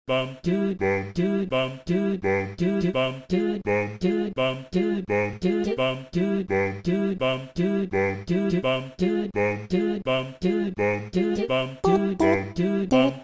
bum dude dude bum dude dude bum dude dude bum dude dude bum dude dude bum dude dude bum dude dude bum dude dude bum dude dude